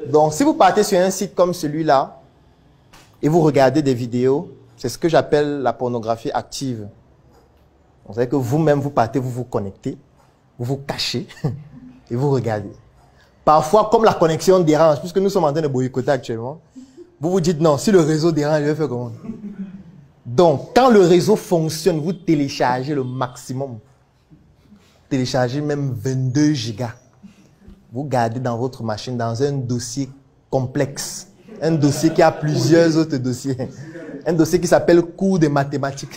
Donc, si vous partez sur un site comme celui-là et vous regardez des vidéos, c'est ce que j'appelle la pornographie active. Vous savez que vous-même, vous partez, vous vous connectez, vous vous cachez et vous regardez. Parfois, comme la connexion dérange, puisque nous sommes en train de boycotter actuellement, vous vous dites non, si le réseau dérange, je vais faire comment? Donc, quand le réseau fonctionne, vous téléchargez le maximum. Téléchargez même 22 gigas. Vous gardez dans votre machine, dans un dossier complexe. Un dossier qui a plusieurs autres dossiers. Un dossier qui s'appelle cours de mathématiques.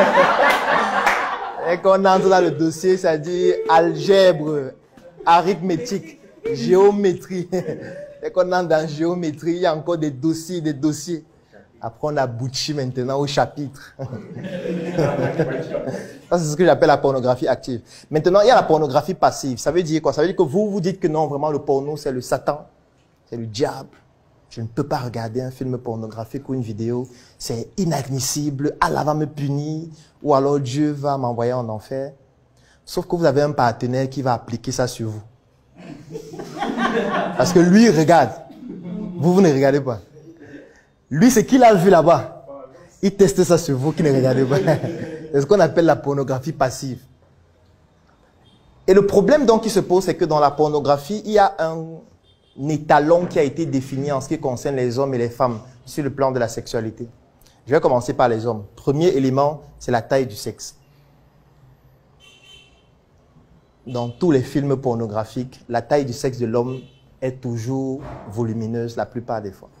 Et quand on entre dans le dossier, ça dit algèbre, arithmétique, géométrie. Et quand on entre dans géométrie, il y a encore des dossiers, des dossiers. Après, on aboutit maintenant au chapitre. Ça, c'est ce que j'appelle la pornographie active. Maintenant, il y a la pornographie passive. Ça veut dire quoi? Ça veut dire que vous dites que non, vraiment, le porno, c'est le Satan, c'est le diable. Je ne peux pas regarder un film pornographique ou une vidéo. C'est inadmissible. Allah va me punir. Ou alors Dieu va m'envoyer en enfer. Sauf que vous avez un partenaire qui va appliquer ça sur vous. Parce que lui, il regarde. Vous ne regardez pas. Lui, c'est qu'il a vu là-bas. Il teste ça sur vous qui ne regardez pas. C'est ce qu'on appelle la pornographie passive. Et le problème donc qui se pose, c'est que dans la pornographie, il y a un étalon qui a été défini en ce qui concerne les hommes et les femmes sur le plan de la sexualité. Je vais commencer par les hommes. Premier élément, c'est la taille du sexe. Dans tous les films pornographiques, la taille du sexe de l'homme est toujours volumineuse la plupart des fois.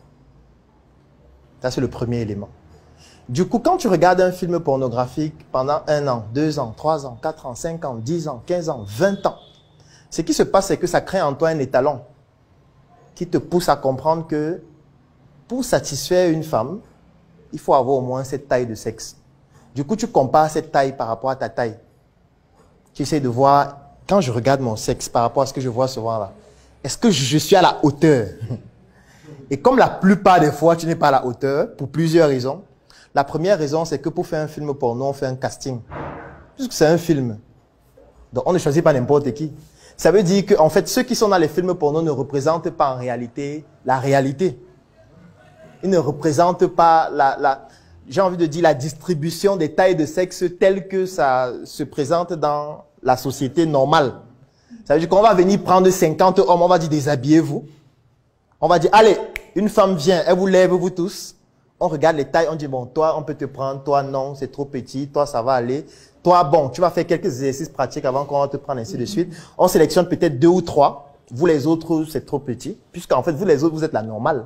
Ça, c'est le premier élément. Du coup, quand tu regardes un film pornographique pendant 1 an, 2 ans, 3 ans, 4 ans, 5 ans, 10 ans, 15 ans, 20 ans, ce qui se passe, c'est que ça crée en toi un étalon qui te pousse à comprendre que pour satisfaire une femme, il faut avoir au moins cette taille de sexe. Du coup, tu compares cette taille par rapport à ta taille. Tu essaies de voir, quand je regarde mon sexe par rapport à ce que je vois souvent là, est-ce que je suis à la hauteur? Et comme la plupart des fois, tu n'es pas à la hauteur, pour plusieurs raisons. La première raison, c'est que pour faire un film porno, on fait un casting. Puisque c'est un film. Donc, on ne choisit pas n'importe qui. Ça veut dire qu'en fait, ceux qui sont dans les films porno ne représentent pas en réalité la réalité. Ils ne représentent pas j'ai envie de dire, la distribution des tailles de sexe telle que ça se présente dans la société normale. Ça veut dire qu'on va venir prendre 50 hommes, on va dire déshabillez-vous. On va dire, allez, une femme vient, elle vous lève, vous tous. On regarde les tailles, on dit, bon, toi, on peut te prendre, toi, non, c'est trop petit, toi, ça va aller. Toi, bon, tu vas faire quelques exercices pratiques avant qu'on va te prendre, ainsi de suite. On sélectionne peut-être 2 ou 3. Vous, les autres, c'est trop petit. Puisqu'en fait, vous, les autres, vous êtes la normale.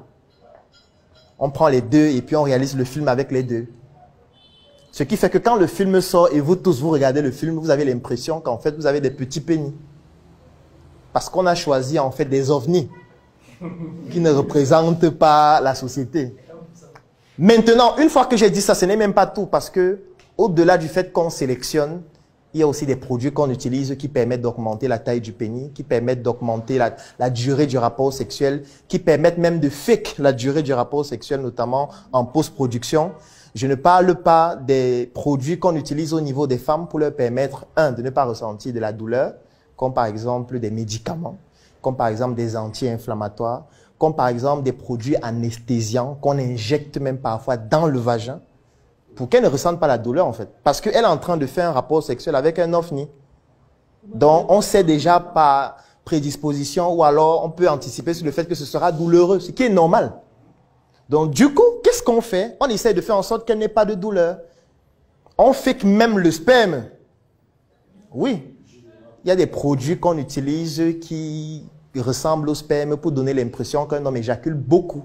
On prend les 2 et puis on réalise le film avec les 2. Ce qui fait que quand le film sort et vous tous, vous regardez le film, vous avez l'impression qu'en fait, vous avez des petits pénis. Parce qu'on a choisi, en fait, des ovnis qui ne représentent pas la société. Maintenant, une fois que j'ai dit ça, ce n'est même pas tout, parce que au-delà du fait qu'on sélectionne, il y a aussi des produits qu'on utilise qui permettent d'augmenter la taille du pénis, qui permettent d'augmenter la durée du rapport sexuel, qui permettent même de fake la durée du rapport sexuel, notamment en post-production. Je ne parle pas des produits qu'on utilise au niveau des femmes pour leur permettre, de ne pas ressentir de la douleur, comme par exemple des médicaments, comme par exemple des anti-inflammatoires, comme par exemple des produits anesthésiants qu'on injecte même parfois dans le vagin, pour qu'elle ne ressente pas la douleur en fait. Parce qu'elle est en train de faire un rapport sexuel avec un ovni. Donc on sait déjà par prédisposition ou alors on peut anticiper sur le fait que ce sera douloureux, ce qui est normal. Donc du coup, qu'est-ce qu'on fait? On essaie de faire en sorte qu'elle n'ait pas de douleur. On fait que même le sperme, oui, il y a des produits qu'on utilise qui ressemblent au sperme pour donner l'impression qu'un homme éjacule beaucoup.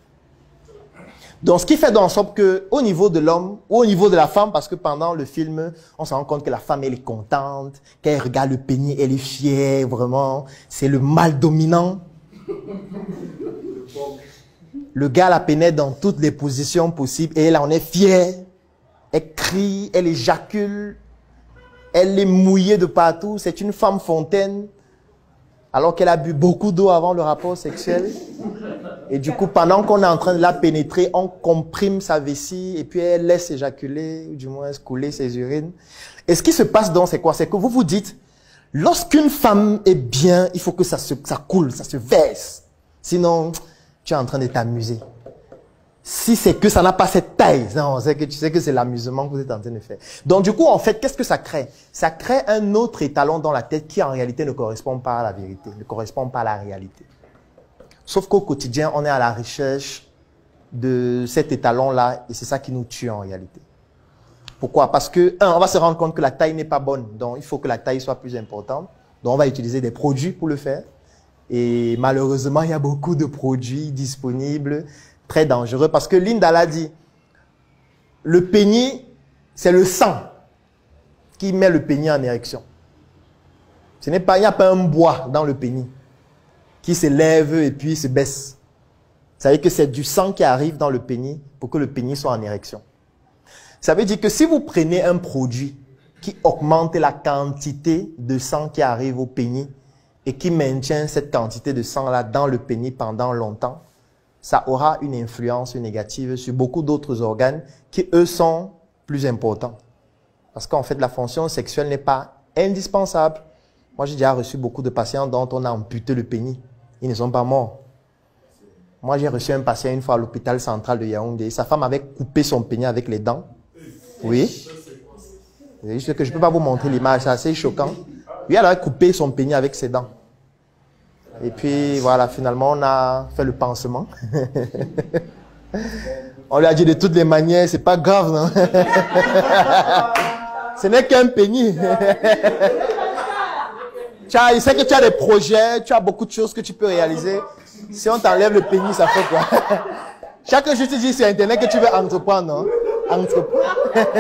Donc, ce qui fait en sorte qu'au niveau de l'homme ou au niveau de la femme, parce que pendant le film, on se rend compte que la femme, elle est contente, qu'elle regarde le pénis, elle est fière, vraiment, c'est le mâle dominant. Le gars la pénètre dans toutes les positions possibles et elle en est fière. Elle crie, elle éjacule, elle est mouillée de partout, c'est une femme fontaine. Alors qu'elle a bu beaucoup d'eau avant le rapport sexuel. Et du coup, pendant qu'on est en train de la pénétrer, on comprime sa vessie et puis elle laisse éjaculer, ou du moins couler ses urines. Et ce qui se passe donc, c'est quoi? C'est que vous vous dites, lorsqu'une femme est bien, il faut que ça coule, ça se verse. Sinon, tu es en train de t'amuser. Si c'est que ça n'a pas cette taille, non, c'est que tu sais que c'est l'amusement que vous êtes en train de faire. Donc du coup, en fait, qu'est-ce que ça crée? Ça crée un autre étalon dans la tête qui en réalité ne correspond pas à la vérité, ne correspond pas à la réalité. Sauf qu'au quotidien, on est à la recherche de cet étalon-là et c'est ça qui nous tue en réalité. Pourquoi? Parce que, on va se rendre compte que la taille n'est pas bonne, donc il faut que la taille soit plus importante. Donc on va utiliser des produits pour le faire. Et malheureusement, il y a beaucoup de produits disponibles, très dangereux, parce que Linda l'a dit, le pénis, c'est le sang qui met le pénis en érection. Ce n'est pas, il n'y a pas un bois dans le pénis qui se lève et puis se baisse. Vous savez que c'est du sang qui arrive dans le pénis pour que le pénis soit en érection. Ça veut dire que si vous prenez un produit qui augmente la quantité de sang qui arrive au pénis et qui maintient cette quantité de sang-là dans le pénis pendant longtemps, ça aura une influence négative sur beaucoup d'autres organes qui, eux, sont plus importants. Parce qu'en fait, la fonction sexuelle n'est pas indispensable. Moi, j'ai déjà reçu beaucoup de patients dont on a amputé le pénis. Ils ne sont pas morts. Moi, j'ai reçu un patient une fois à l'hôpital central de Yaoundé. Sa femme avait coupé son pénis avec les dents. Oui. C'est juste que je ne peux pas vous montrer l'image, c'est assez choquant. Oui, elle avait coupé son pénis avec ses dents. Et puis, voilà, finalement, on a fait le pansement. On lui a dit de toutes les manières, c'est pas grave, non? Ce n'est qu'un pénis. Il sait que tu as des projets, tu as beaucoup de choses que tu peux réaliser. Si on t'enlève le pénis, ça fait quoi? Chaque jour, tu dis sur Internet que tu veux entreprendre, non? Entreprendre.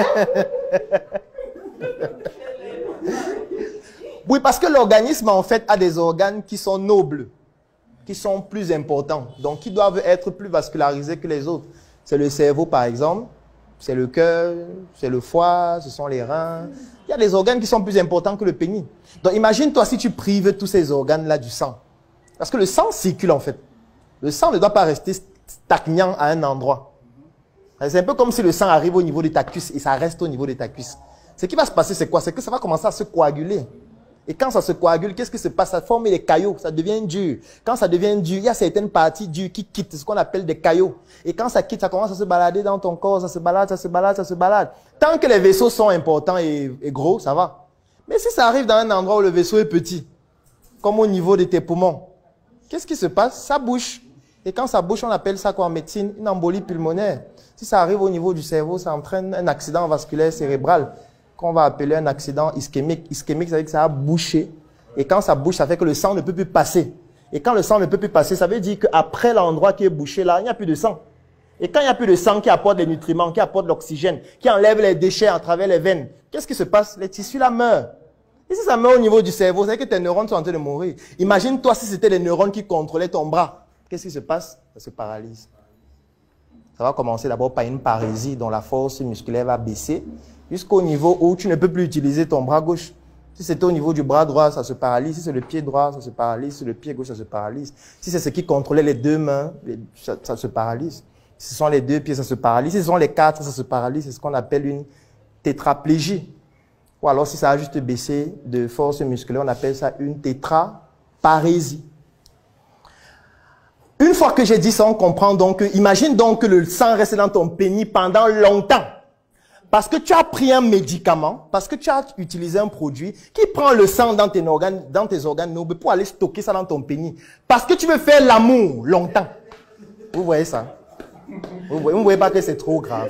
Oui, parce que l'organisme, en fait, a des organes qui sont nobles, qui sont plus importants, donc qui doivent être plus vascularisés que les autres. C'est le cerveau, par exemple, c'est le cœur, c'est le foie, ce sont les reins. Il y a des organes qui sont plus importants que le pénis. Donc, imagine-toi si tu prives tous ces organes-là du sang. Parce que le sang circule, en fait. Le sang ne doit pas rester stagnant à un endroit. C'est un peu comme si le sang arrive au niveau de ta cuisse et ça reste au niveau de ta cuisse. Ce qui va se passer, c'est quoi? C'est que ça va commencer à se coaguler. Et quand ça se coagule, qu'est-ce qui se passe? Ça forme des caillots, ça devient dur. Quand ça devient dur, il y a certaines parties dures qui quittent, ce qu'on appelle des caillots. Et quand ça quitte, ça commence à se balader dans ton corps, ça se balade, ça se balade, ça se balade. Tant que les vaisseaux sont importants et gros, ça va. Mais si ça arrive dans un endroit où le vaisseau est petit, comme au niveau de tes poumons, qu'est-ce qui se passe? Ça bouche. Et quand ça bouche, on appelle ça quoi en médecine? Une embolie pulmonaire. Si ça arrive au niveau du cerveau, ça entraîne un accident vasculaire cérébral, qu'on va appeler un accident ischémique. Ischémique, ça veut dire que ça a bouché. Et quand ça bouche, ça fait que le sang ne peut plus passer. Et quand le sang ne peut plus passer, ça veut dire qu'après l'endroit qui est bouché là, il n'y a plus de sang. Et quand il n'y a plus de sang qui apporte les nutriments, qui apporte l'oxygène, qui enlève les déchets à travers les veines, qu'est-ce qui se passe? Les tissus là meurent. Et si ça meurt au niveau du cerveau, ça veut dire que tes neurones sont en train de mourir. Imagine-toi si c'était les neurones qui contrôlaient ton bras. Qu'est-ce qui se passe? Ça se paralyse. Ça va commencer d'abord par une parésie dont la force musculaire va baisser jusqu'au niveau où tu ne peux plus utiliser ton bras gauche. Si c'était au niveau du bras droit, ça se paralyse. Si c'est le pied droit, ça se paralyse. Si c'est le pied gauche, ça se paralyse. Si c'est ce qui contrôlait les deux mains, ça se paralyse. Si ce sont les deux pieds, ça se paralyse. Si ce sont les quatre, ça se paralyse. C'est ce qu'on appelle une tétraplégie. Ou alors, si ça a juste baissé de force musculaire, on appelle ça une tétraparésie. Une fois que j'ai dit ça, on comprend donc que, imagine donc que le sang reste dans ton pénis pendant longtemps. Parce que tu as pris un médicament, parce que tu as utilisé un produit qui prend le sang dans tes organes nobles pour aller stocker ça dans ton pénis. Parce que tu veux faire l'amour longtemps. Vous voyez ça? Vous ne voyez pas que c'est trop grave.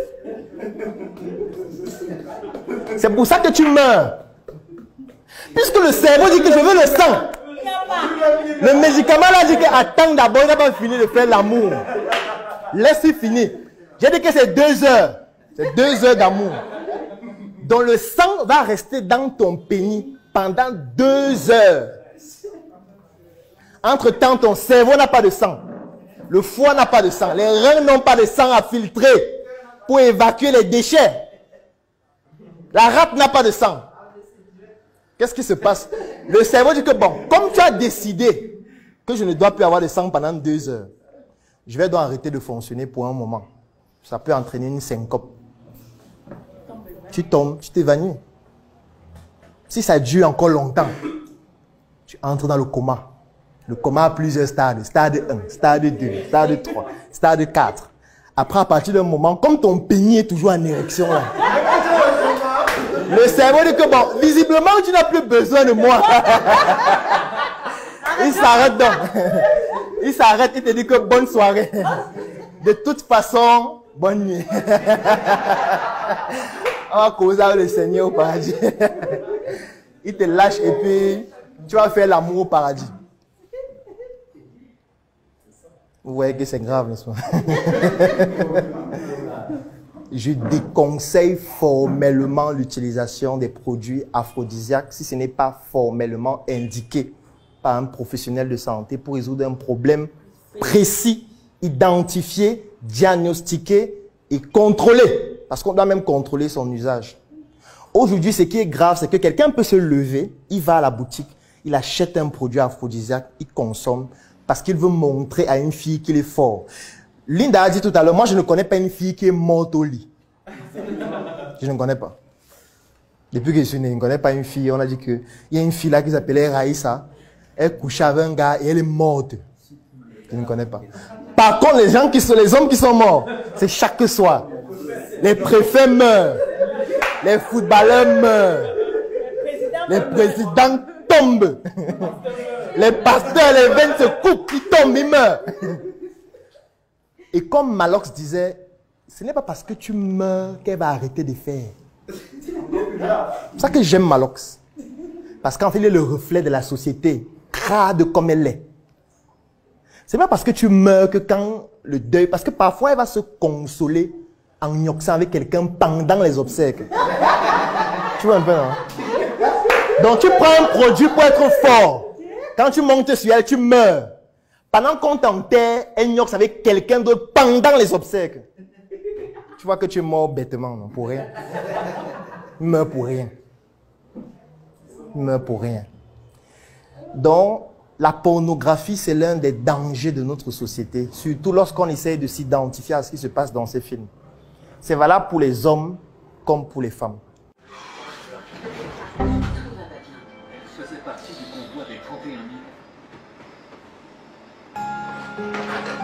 C'est pour ça que tu meurs. Puisque le cerveau dit que je veux le sang. Le médicament là dit que attends d'abord, il n'a pas fini de faire l'amour. Laisse-le finir. J'ai dit que c'est 2 heures. C'est 2 heures d'amour. Donc le sang va rester dans ton pénis pendant 2 heures. Entre-temps, ton cerveau n'a pas de sang. Le foie n'a pas de sang. Les reins n'ont pas de sang à filtrer pour évacuer les déchets. La rate n'a pas de sang. Qu'est-ce qui se passe? Le cerveau dit que bon, comme tu as décidé que je ne dois plus avoir de sang pendant 2 heures, je vais donc arrêter de fonctionner pour un moment. Ça peut entraîner une syncope. Tu tombes, tu t'évanouis. Si ça dure encore longtemps, tu entres dans le coma. Le coma a plusieurs stades. Stade 1, stade 2, stade 3, stade 4. Après, à partir d'un moment, comme ton pénis est toujours en érection, là, le cerveau dit que, bon, visiblement, tu n'as plus besoin de moi. Il s'arrête donc. Il s'arrête, il te dit que bonne soirée. De toute façon, bonne nuit. On va causer avec le Seigneur au paradis. Il te lâche et puis tu vas faire l'amour au paradis. Vous voyez que c'est grave, n'est-ce pas? Je déconseille formellement l'utilisation des produits aphrodisiaques si ce n'est pas formellement indiqué par un professionnel de santé pour résoudre un problème précis, identifié, diagnostiqué et contrôlé. Parce qu'on doit même contrôler son usage. Aujourd'hui, ce qui est grave, c'est que quelqu'un peut se lever, il va à la boutique, il achète un produit aphrodisiaque, il consomme parce qu'il veut montrer à une fille qu'il est fort. Linda a dit tout à l'heure, moi je ne connais pas une fille qui est morte au lit. Je ne connais pas. Depuis que je suis né, je ne connais pas une fille. On a dit qu'il y a une fille là qui s'appelait Raïssa. Elle couchait avec un gars et elle est morte. Je ne connais pas. Par contre, les hommes qui sont morts, c'est chaque soir. Les préfets meurent. Les footballeurs meurent. Les présidents tombent. Les pasteurs, les veines se coupent, ils tombent, ils meurent. Et comme Malox disait, ce n'est pas parce que tu meurs qu'elle va arrêter de faire. C'est ça que j'aime Malox. Parce qu'en fait, il est le reflet de la société, crade comme elle est. C'est pas parce que tu meurs que quand le deuil... Parce que parfois, elle va se consoler en gnoxant avec quelqu'un pendant les obsèques. Tu vois un peu, non? Donc, tu prends un produit pour être fort. Quand tu montes sur elle, tu meurs. Pendant qu'on t'enterre, elle gnoxe avec quelqu'un d'autre pendant les obsèques. Tu vois que tu es mort bêtement, non? Pour rien. Il meurt pour rien. Il meurt pour rien. Donc, la pornographie, c'est l'un des dangers de notre société, surtout lorsqu'on essaie de s'identifier à ce qui se passe dans ces films. C'est valable pour les hommes comme pour les femmes. Faisait partie du convoi des 31 000.